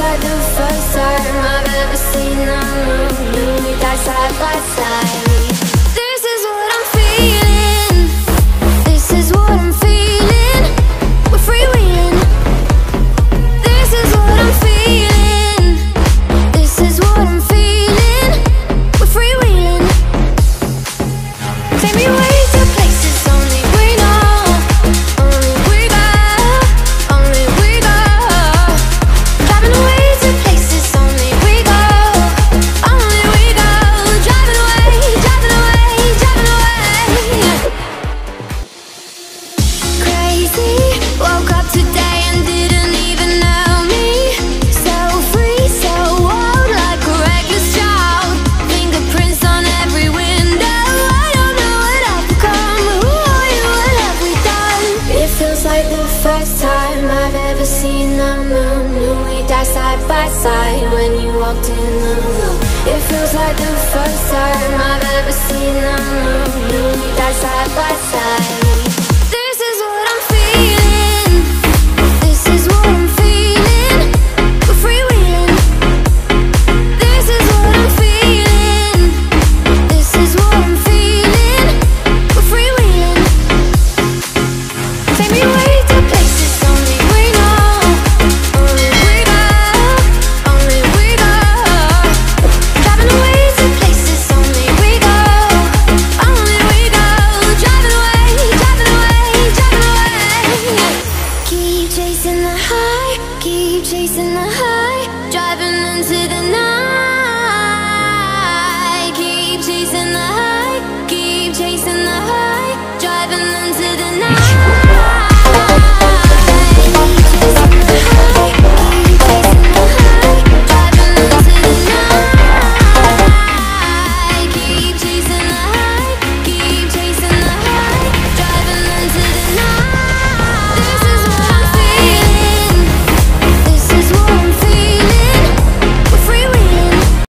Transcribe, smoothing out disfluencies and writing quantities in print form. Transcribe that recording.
like the first time I've ever seen the moon. We die side by side. This is what I'm feeling. This is what I'm feeling. We're freewheeling. This is what I'm feeling. This is what I'm feeling. We're freewheeling. Take me away to places only we know. Only we go. Only we go. Driving away to places only we go. Only we go. Driving away, driving away, driving away. Crazy, woke up today and didn't even know me. So free, so wild, like a reckless child. Fingerprints on every window. I don't know what I've become. Who are you? What have we done? It feels like the first time I've ever seen the moon. We died side by side when you walked in the room. It feels like the first time I've ever seen the moon. We died side by side. This is what I'm feeling. This is what I'm feeling. We're freewheeling. This is what I'm feeling. This is what I'm feeling. We're freewheeling. Take me away to places only we know. Only we go. Only we go. Driving away to places only we go. Only we go. Driving away, driving away, driving away. Keep chasing the high. Keep chasing the high. Driving into the night.